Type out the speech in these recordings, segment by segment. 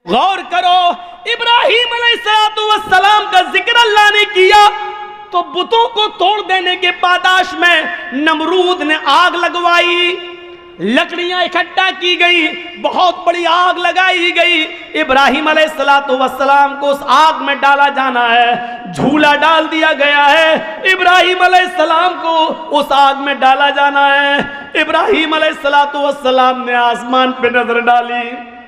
غور کرو، ابراہیم علیہ السلام کا ذکر اللہ نے کیا تو بتوں کو توڑ دینے کے پاداش میں نمرود نے آگ لگوائی، لکڑیاں اکٹھا کی گئی، بہت بڑی آگ لگائی گئی۔ ابراہیم علیہ السلام کو اس آگ میں ڈالا جانا ہے، جھولا ڈال دیا گیا ہے، ابراہیم علیہ السلام کو اس آگ میں ڈالا جانا ہے۔ ابراہیم علیہ السلام نے آسمان پہ نظر ڈالی،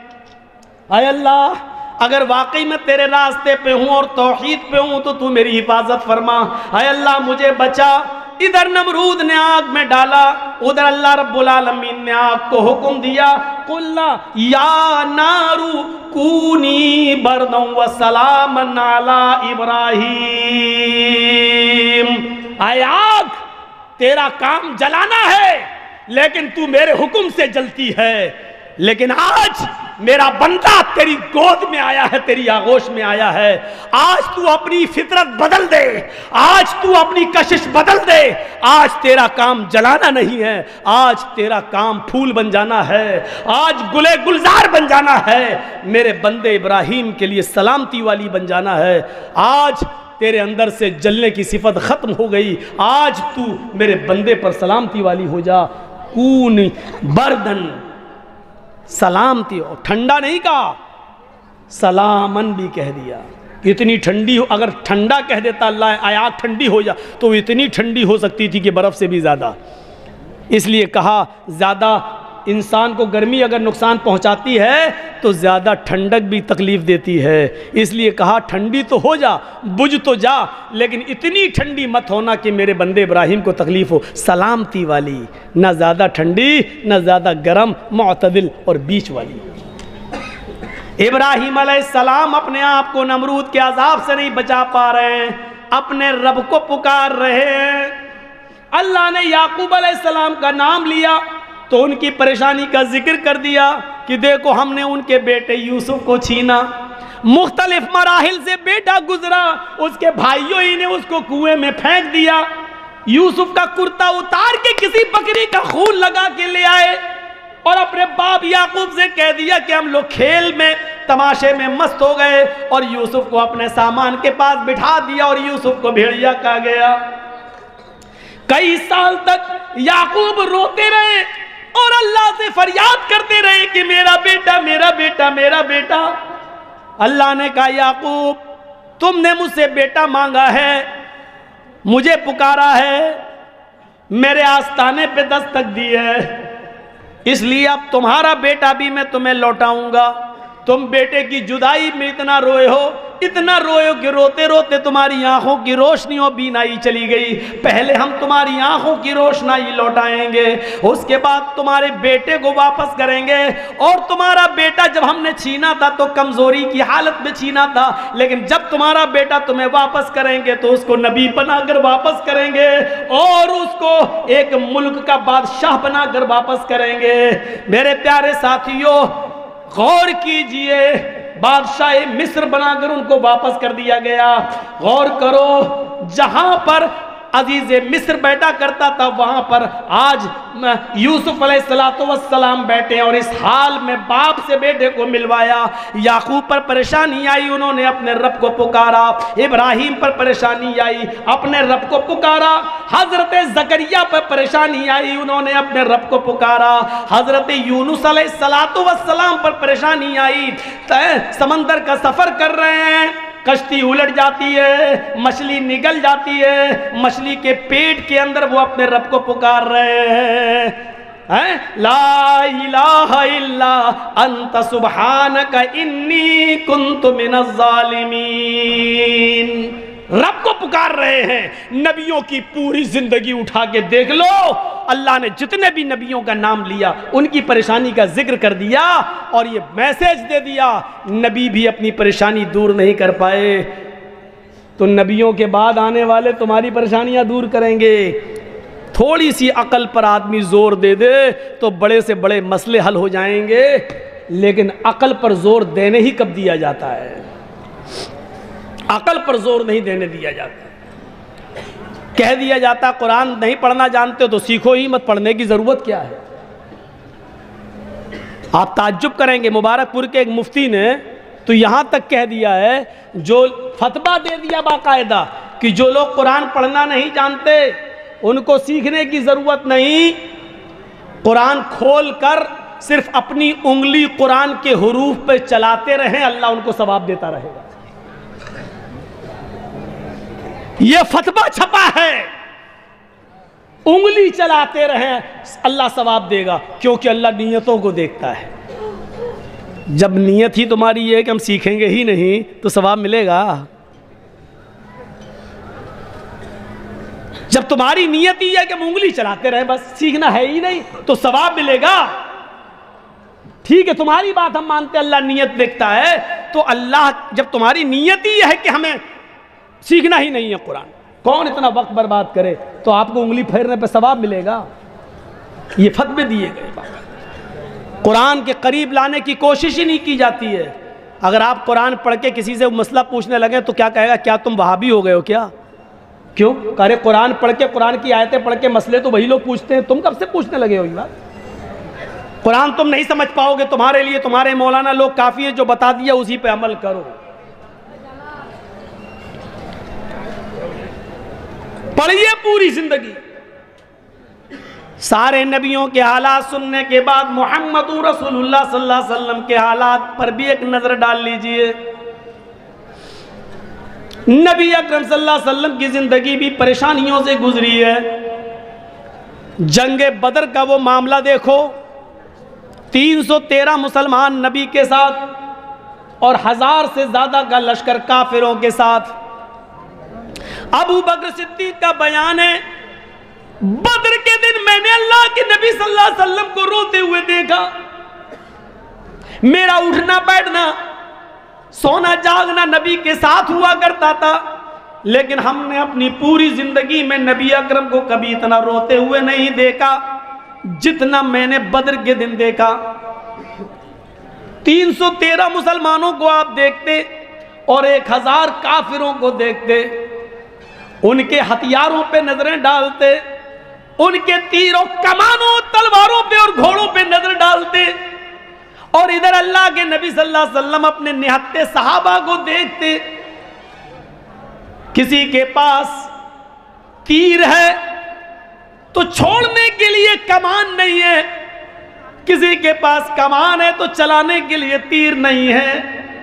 اے اللہ اگر واقعی میں تیرے راستے پہ ہوں اور توحید پہ ہوں تو میری حفاظت فرما، اے اللہ مجھے بچا۔ ادھر نمرود نے آگ میں ڈالا، ادھر اللہ رب العالمین نے آگ کو حکم دیا، قُلْنَا يَا نَارُ كُونِي بَرْدًا وَسَلَامًا عَلَىٰ إِبْرَاهِيمَ۔ اے آگ تیرا کام جلانا ہے لیکن تو میرے حکم سے جلتی ہے، لیکن آج میرا بندہ تیری گود میں آیا ہے، تیری آغوش میں آیا ہے، آج تو اپنی فطرت بدل دے، آج تو اپنی کشش بدل دے، آج تیرا کام جلانا نہیں ہے، آج تیرا کام پھول بن جانا ہے، آج گلے گلزار بن جانا ہے، میرے بندے ابراہیم کے لیے سلامتی والی بن جانا ہے۔ آج تیرے اندر سے جلنے کی صفت ختم ہو گئی، آج تو میرے بندے پر سلامتی والی ہو جا۔ کون بردن، سلامتی ہو، ٹھنڈا نہیں کہا، سلامن بھی کہہ دیا۔ اتنی ٹھنڈی ہو، اگر ٹھنڈا کہہ دیتا اللہ آیات ٹھنڈی ہو جا تو اتنی ٹھنڈی ہو سکتی تھی کہ برف سے بھی زیادہ، اس لیے کہا زیادہ انسان کو گرمی اگر نقصان پہنچاتی ہے تو زیادہ ٹھنڈک بھی تکلیف دیتی ہے، اس لیے کہا ٹھنڈی تو ہو جا، بجھ تو جا، لیکن اتنی ٹھنڈی مت ہونا کہ میرے بندے ابراہیم کو تکلیف ہو، سلامتی والی، نہ زیادہ ٹھنڈی نہ زیادہ گرم، معتدل اور بیچ والی۔ ابراہیم علیہ السلام اپنے آپ کو نمرود کے عذاب سے نہیں بچا پا رہے ہیں، اپنے رب کو پکار رہے ہیں۔ اللہ نے یعقوب علیہ السلام کا نام لیا تو ان کی پریشانی کا ذکر کر دیا کہ دیکھو ہم نے ان کے بیٹے یوسف کو چھینا، مختلف مراحل سے بیٹا گزرا، اس کے بھائیوں ہی نے اس کو کنویں میں پھینک دیا، یوسف کا کرتا اتار کے کسی بکری کا خون لگا کے لے آئے اور اپنے باپ یعقوب سے کہہ دیا کہ ہم لوگ کھیل میں تماشے میں مست ہو گئے، اور یوسف کو اپنے سامان کے پاس بٹھا دیا اور یوسف کو بھیڑیا کہا گیا۔ کئی سال تک یعقوب روتے رہے اور اللہ سے فریاد کرتے رہے کہ میرا بیٹا میرا بیٹا میرا بیٹا۔ اللہ نے کہا یعقوب تم نے مجھ سے بیٹا مانگا ہے، مجھے پکارا ہے، میرے آستانے پہ دستک دی ہے، اس لیے اب تمہارا بیٹا بھی میں تمہیں لوٹاؤں گا۔ تم بیٹے کی جدائی میں اتنا روئے ہو کہ روتے روتے تمہاری آنکھوں کی روشنی و بینائی چلی گئی، پہلے ہم تمہاری آنکھوں کی روشنائی لوٹائیں گے، اس کے بعد تمہارے بیٹے کو واپس کریں گے۔ اور تمہارا بیٹا جب ہم نے چھینا تھا تو کمزوری کی حالت میں چھینا تھا، لیکن جب تمہارا بیٹا تمہیں واپس کریں گے تو اس کو نبی بنا کر واپس کریں گے اور اس کو ایک ملک کا بادشاہ بنا کر واپس کریں گے۔ میرے پیارے ساتھیوں غور کیجئے، بادشاہ مصر بنا کر ان کو واپس کر دیا گیا۔ غور کرو، جہاں پر عزیز مصر بیٹھا کرتا تھا وہاں پر آج یوسف علیہ السلام بیٹھے ہیں، اور اس حال میں باپ سے بیٹے کو ملوایا۔ یعقوب پر پریشانی آئی، انہوں نے اپنے رب کو پکارا، ابراہیم پر پریشانی آئی، اپنے رب کو پکارا، حضرت زکریا پر پریشانی آئی، انہوں نے اپنے رب کو پکارا، حضرت یونس علیہ السلام پر پریشانی آئی، سمندر کا سفر کر رہے ہیں، کشتی الٹ جاتی ہے، مچھلی نگل جاتی ہے، مچھلی کے پیٹ کے اندر وہ اپنے رب کو پکار رہے ہیں، لا الہ الا انت سبحانک انی کنت من الظالمین۔ رب کو پکار رہے ہیں۔ نبیوں کی پوری زندگی اٹھا کے دیکھ لو، اللہ نے جتنے بھی نبیوں کا نام لیا ان کی پریشانی کا ذکر کر دیا اور یہ میسج دے دیا، نبی بھی اپنی پریشانی دور نہیں کر پائے تو نبیوں کے بعد آنے والے تمہاری پریشانیاں دور کریں گے۔ تھوڑی سی عقل پر آدمی زور دے دے تو بڑے سے بڑے مسئلے حل ہو جائیں گے، لیکن عقل پر زور دینے ہی کب دیا جاتا ہے؟ عقل پر زور نہیں دینے دیا جاتا، کہہ دیا جاتا قرآن نہیں پڑھنا جانتے تو سیکھو ہی مت، پڑھنے کی ضرورت کیا ہے؟ آپ تعجب کریں گے، مبارک پور کے ایک مفتی نے تو یہاں تک کہہ دیا ہے، جو فتویٰ دے دیا باقاعدہ کہ جو لوگ قرآن پڑھنا نہیں جانتے ان کو سیکھنے کی ضرورت نہیں، قرآن کھول کر صرف اپنی انگلی قرآن کے حروف پہ چلاتے رہیں، اللہ ان کو ثواب دیتا رہے گا۔ یہ فتویٰ چھپا ہے، انگلی چلاتے رہیں اللہ ثواب دے گا، کیونکہ اللہ نیتوں کو دیکھتا ہے۔ جب نیت ہی تمہاری یہ ہے کہ ہم سیکھیں گے ہی نہیں تو ثواب ملے گا؟ جب تمہاری نیت ہی ہے کہ ہم انگلی چلاتے رہیں، بس سیکھنا ہے ہی نہیں تو ثواب ملے گا؟ ٹھیک ہے، تمہاری بات ہم مانتے اللہ نیت دیکھتا ہے، تو اللہ جب تمہاری نیت ہی ہے کہ ہمیں سیکھنا ہی نہیں ہے قرآن، کون اتنا وقت برباد کرے، تو آپ کو انگلی پھیرنے پہ ثواب ملے گا۔ یہ فتوے دیے گئے، قرآن کے قریب لانے کی کوشش ہی نہیں کی جاتی ہے۔ اگر آپ قرآن پڑھ کے کسی سے مسئلہ پوچھنے لگے تو کیا کہے گا؟ کیا تم وہابی ہو گئے ہو کیا؟ کیوں؟ کہ قرآن پڑھ کے، قرآن کی آیتیں پڑھ کے مسئلے تو وہی لوگ پوچھتے ہیں، تم کب سے پوچھنے لگے ہو یہ بات؟ قرآن تم نہیں سمجھ پاؤ گے، تمہارے لیے تمہارے مولانا لوگ کافی ہیں، جو بتا دیا اسی پہ عمل کرو۔ پڑھیے پوری زندگی، سارے نبیوں کے حالات سننے کے بعد محمد رسول اللہ صلی اللہ علیہ وسلم کے حالات پر بھی ایک نظر ڈال لیجئے۔ نبی اکرم صلی اللہ علیہ وسلم کی زندگی بھی پریشانیوں سے گزری ہے۔ جنگ بدر کا وہ معاملہ دیکھو، 313 مسلمان نبی کے ساتھ اور 1000 سے زیادہ کا لشکر کافروں کے ساتھ۔ ابو بکر صدیق کا بیان ہے، بدر کے دن میں نے اللہ کے نبی صلی اللہ علیہ وسلم کو روتے ہوئے دیکھا۔ میرا اٹھنا بیٹھنا، سونا جاگنا نبی کے ساتھ ہوا کرتا تھا، لیکن ہم نے اپنی پوری زندگی میں نبی اکرم کو کبھی اتنا روتے ہوئے نہیں دیکھا جتنا میں نے بدر کے دن دیکھا۔ 313 مسلمانوں کو آپ دیکھتے اور 1000 کافروں کو دیکھتے، ان کے ہتھیاروں پہ نظریں ڈالتے، ان کے تیروں، کمانوں، تلواروں پہ اور گھوڑوں پہ نظر ڈالتے، اور ادھر اللہ کے نبی صلی اللہ علیہ وسلم اپنے نہتے صحابہ کو دیکھتے۔ کسی کے پاس تیر ہے تو چھوڑنے کے لیے کمان نہیں ہے، کسی کے پاس کمان ہے تو چلانے کے لیے تیر نہیں ہے۔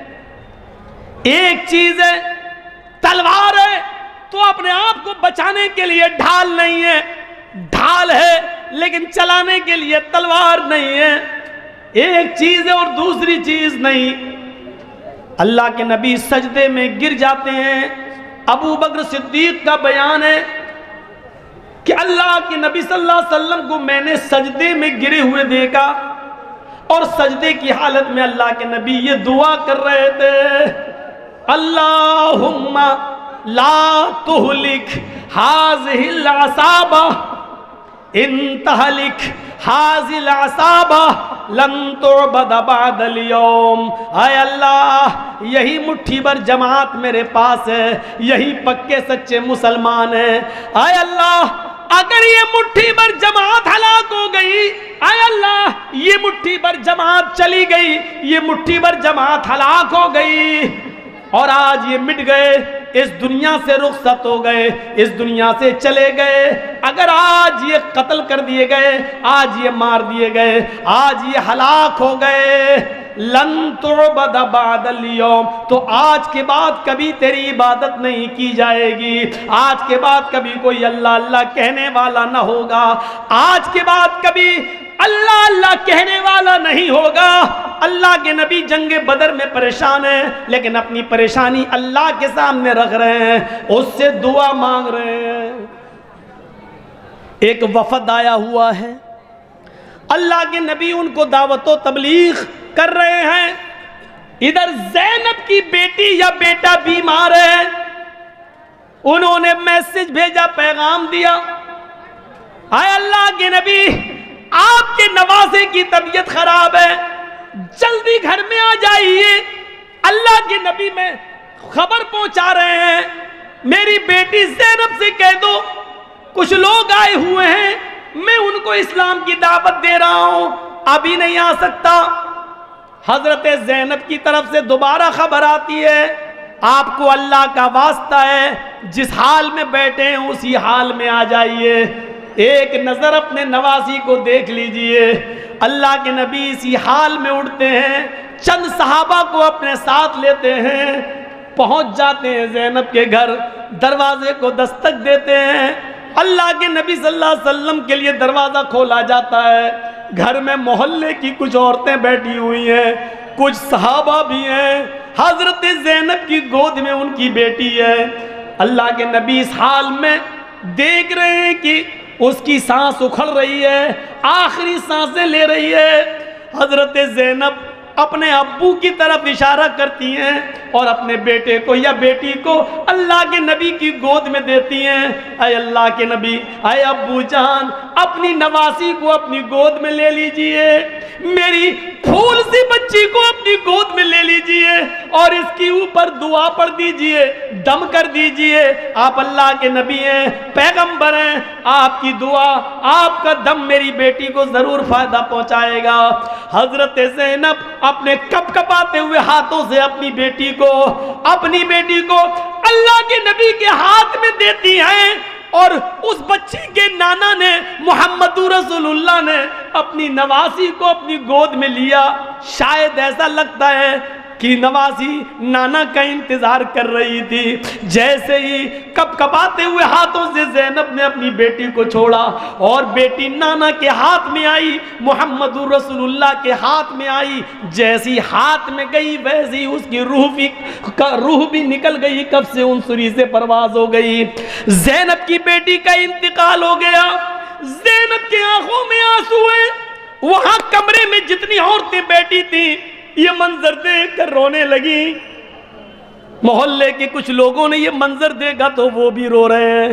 ایک چیز ہے تلوار ہے تو اپنے آپ کو بچانے کے لیے ڈھال نہیں ہے، ڈھال ہے لیکن چلانے کے لیے تلوار نہیں ہے۔ ایک چیز ہے اور دوسری چیز نہیں۔ اللہ کے نبی سجدے میں گر جاتے ہیں۔ ابو بکر صدیق کا بیان ہے کہ اللہ کے نبی صلی اللہ علیہ وسلم کو میں نے سجدے میں گرے ہوئے دیکھا، اور سجدے کی حالت میں اللہ کے نبی یہ دعا کر رہے تھے، اللہم لا تہلک ہذہ العصابہ ان تہلک ہذہ العصابہ لن تعبد بعد اليوم۔ اے اللہ، یہی مٹھی بھر جماعت میرے پاس ہے، یہی پکے سچے مسلمان ہیں۔ اے اللہ، اگر یہ مٹھی بھر جماعت ہلاک ہو گئی، اے اللہ یہ مٹھی بھر جماعت چلی گئی، یہ مٹھی بھر جماعت ہلاک ہو گئی اور آج یہ مٹ گئے، اس دنیا سے رخصت ہو گئے، اس دنیا سے چلے گئے، اگر آج یہ قتل کر دیے گئے، آج یہ مار دیے گئے، آج یہ ہلاک ہو گئے، لن تعبد بعد اليوم، تو آج کے بعد کبھی تیری عبادت نہیں کی جائے گی، آج کے بعد کبھی کوئی اللہ اللہ کہنے والا نہ ہوگا، آج کے بعد کبھی اللہ اللہ کہنے والا نہیں ہوگا۔ اللہ کے نبی جنگ بدر میں پریشان ہیں، لیکن اپنی پریشانی اللہ کے سامنے رکھ رہے ہیں، اس سے دعا مانگ رہے ہیں۔ ایک وفد آیا ہوا ہے، اللہ کے نبی ان کو دعوت و تبلیغ کر رہے ہیں۔ ادھر زینب کی بیٹی یا بیٹا بیمار ہے، انہوں نے میسج بھیجا، پیغام دیا، اے اللہ کے نبی، آپ کے نواسے کی طبیعت خراب ہے، جلدی گھر میں آ جائیے۔ اللہ کے نبی میں خبر پہنچا رہے ہیں، میری بیٹی زینب سے کہہ دو کچھ لوگ آئے ہوئے ہیں، میں ان کو اسلام کی دعوت دے رہا ہوں، ابھی نہیں آ سکتا۔ حضرت زینب کی طرف سے دوبارہ خبر آتی ہے آپ کو اللہ کا واسطہ ہے جس حال میں بیٹھے ہیں اسی حال میں آ جائیے، ایک نظر اپنے نواسی کو دیکھ لیجئے۔ اللہ کے نبی اسی حال میں اٹھتے ہیں، چند صحابہ کو اپنے ساتھ لیتے ہیں، پہنچ جاتے ہیں زینب کے گھر، دروازے کو دستک دیتے ہیں۔ اللہ کے نبی صلی اللہ علیہ وسلم کے لیے دروازہ کھولا جاتا ہے، گھر میں محلے کی کچھ عورتیں بیٹھی ہوئی ہیں، کچھ صحابہ بھی ہیں، حضرت زینب کی گود میں ان کی بیٹی ہے۔ اللہ کے نبی اس حال میں دیکھ رہے ہیں کہ اس کی سانس اکھڑ رہی ہے، آخری سانسیں لے رہی ہے۔ حضرت زینب اپنے ابو کی طرف اشارہ کرتی ہیں اور اپنے بیٹے کو یا بیٹی کو اللہ کے نبی کی گود میں دیتی ہیں۔ اے اللہ کے نبی، اے ابو جان، اپنی نواسی کو اپنی گود میں لے لیجئے، میری پھول سی بچی کو اپنی گود میں لے لیجئے اور اس کی اوپر دعا پڑھ دیجئے، دم کر دیجئے۔ آپ اللہ کے نبی ہیں، پیغمبر ہیں، آپ کی دعا، آپ کا دم میری بیٹی کو ضرور فائدہ پہنچائے گا۔ حضرت زینب اپنے کپ کپاتے ہوئے ہاتھوں سے اپنی بیٹی کو اللہ کے نبی کے ہاتھ میں دیتی ہیں، اور اس بچی کے نانا نے محمد رسول اللہ نے اپنی نواسی کو اپنی گود میں لیا۔ شاید ایسا لگتا ہے کہ نواسی نانا کا انتظار کر رہی تھی۔ جیسے ہی کپ کپاتے ہوئے ہاتھوں سے زینب نے اپنی بیٹی کو چھوڑا اور بیٹی نانا کے ہاتھ میں آئی، محمد رسول اللہ کے ہاتھ میں آئی، جیسی ہاتھ میں گئی ویسی اس کی روح بھی نکل گئی، کب سے انصری سے پرواز ہو گئی۔ زینب کی بیٹی کا انتقال ہو گیا، زینب کی آنکھوں میں آنسو ہیں، وہاں کمرے میں جتنی عورتیں بیٹھی تھیں یہ منظر دیکھ کر رونے لگی۔ محلے کے کچھ لوگوں نے یہ منظر دیکھا تو وہ بھی رو رہے ہیں۔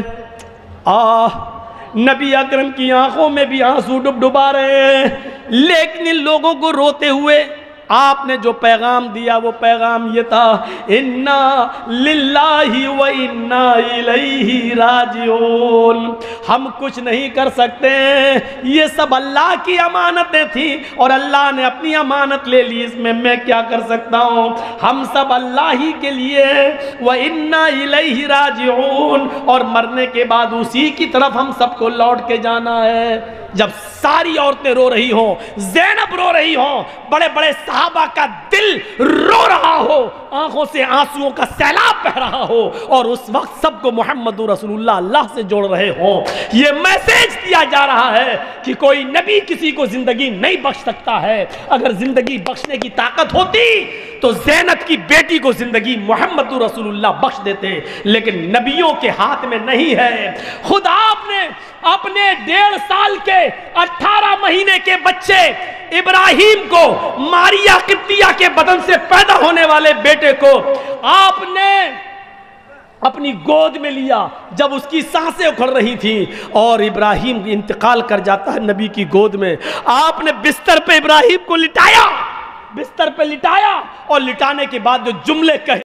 نبی اکرم کی آنکھوں میں بھی آنسو ڈبڈبا رہے ہیں، لیکن ان لوگوں کو روتے ہوئے آپ نے جو پیغام دیا وہ پیغام یہ تھا، انا للہ و انا الیہ راجعون۔ ہم کچھ نہیں کر سکتے، یہ سب اللہ کی امانتیں تھیں اور اللہ نے اپنی امانت لے لی، اس میں میں کیا کر سکتا ہوں، ہم سب اللہ ہی کے لیے و انا الیہ راجعون، اور مرنے کے بعد اسی کی طرف ہم سب کو لوٹ کے جانا ہے۔ جب ساری عورتیں رو رہی ہوں، زینب رو رہی ہوں، بڑے بڑے صحابہ کا دل رو رہا ہو، آنکھوں سے آنسوؤں کا سیلاب بہہ رہا ہو، اور اس وقت سب کو محمد رسول اللہ سے جوڑ رہے ہوں، یہ میسیج دیا جا رہا ہے کہ کوئی نبی کسی کو زندگی نہیں بخش سکتا ہے۔ اگر زندگی بخشنے کی طاقت ہوتی تو زینب کی بیٹی کو زندگی محمد رسول اللہ بخش دیتے، لیکن نبیوں کے ہاتھ میں نہیں ہے۔ خود آپ نے اپنے 1.5 سال کے 18 مہینے کے بچے ابراہیم کو، ماریا قبطیہ کے بدن سے پیدا ہونے والے بیٹے کو آپ نے اپنی گود میں لیا جب اس کی سانسیں اکھڑ رہی تھیں، اور ابراہیم انتقال کر جاتا ہے نبی کی گود میں۔ آپ نے بستر پہ ابراہیم کو لٹایا، اور لٹانے کے بعد جو جملے کہے